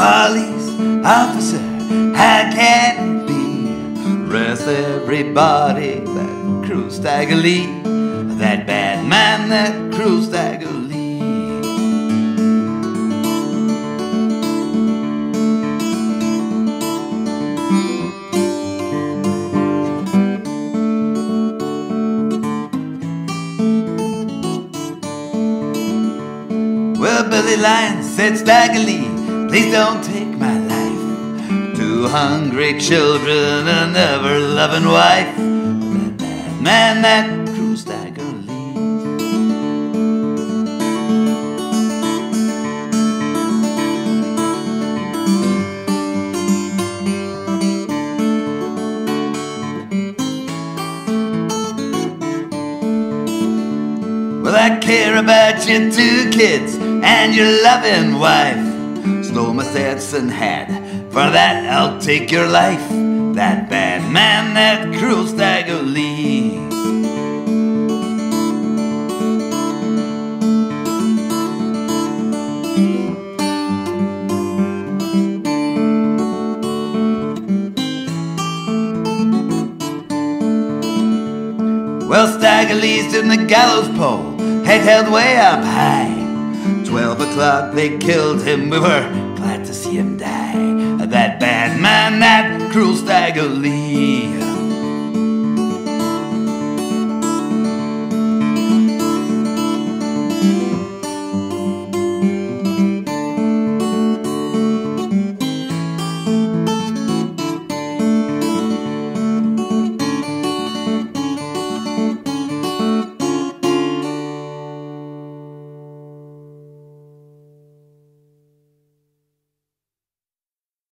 police officer, how can it be? Arrest everybody, that cruel Stagolee, that bad man, that cruel Stagolee. Well, Billy Lion said, Stagolee, please don't take my life. 2 hungry children, an ever-loving wife. That bad man, that cruel Stagolee. Well, I care about your 2 kids and your loving wife. Stole my Stetson hat, for that I'll take your life. That bad man, that cruel Stagolee. Well, Stagolee stood in the gallows pole, head held way up high. 12 o'clock they killed him, we were glad to see him die. That bad man, that cruel Stagolee.